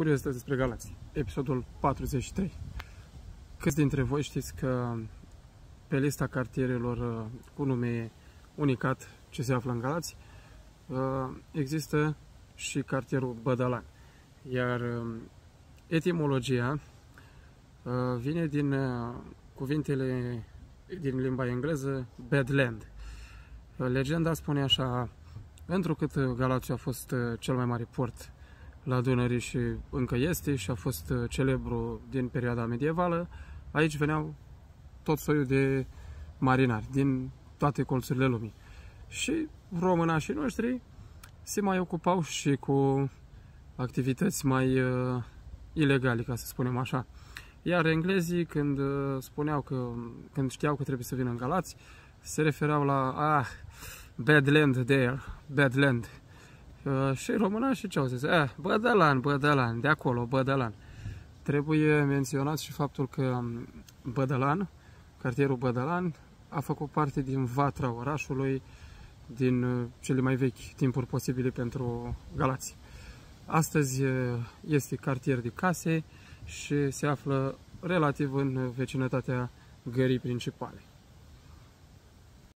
Curiozități despre Galați, episodul 43. Câți dintre voi știți că pe lista cartierelor cu nume unicat ce se află în Galați există și cartierul Bădălan, iar etimologia vine din cuvintele din limba engleză Badland. Legenda spune așa: întrucât Galațiul a fost cel mai mare port la Dunăre și încă este și a fost celebru din perioada medievală, aici veneau tot soiul de marinari din toate colțurile lumii. Și românașii noștri se mai ocupau și cu activități mai ilegale, ca să spunem așa. Iar englezii, când când știau că trebuie să vină în Galați, se refereau la bad land there, bad land. Și românașii ce au zis? Bădălan, Bădălan, de acolo, Bădălan. Trebuie menționat și faptul că Bădălan, cartierul Bădălan, a făcut parte din vatra orașului din cele mai vechi timpuri posibile pentru Galați. Astăzi este cartier de case și se află relativ în vecinătatea gării principale.